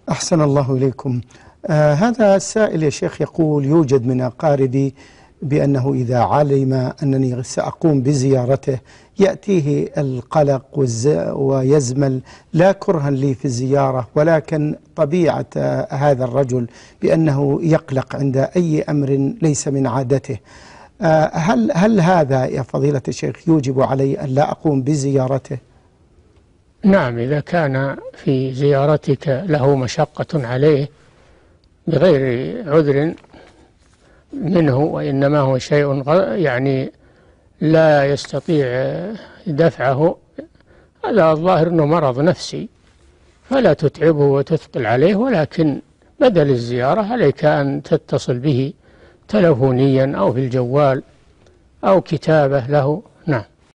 أحسن الله إليكم. هذا السائل يا شيخ يقول: يوجد من أقاربي بأنه إذا علم أنني سأقوم بزيارته يأتيه القلق ويزمل، لا كرها لي في الزيارة، ولكن طبيعة هذا الرجل بأنه يقلق عند أي أمر ليس من عادته. هل هذا يا فضيلة الشيخ يوجب علي أن لا أقوم بزيارته؟ نعم، إذا كان في زيارتك له مشقة عليه بغير عذر منه، وإنما هو شيء يعني لا يستطيع دفعه، هذا الظاهر أنه مرض نفسي، فلا تتعبه وتثقل عليه، ولكن بدل الزيارة عليك أن تتصل به تلفونيا أو في الجوال أو كتابة له. نعم.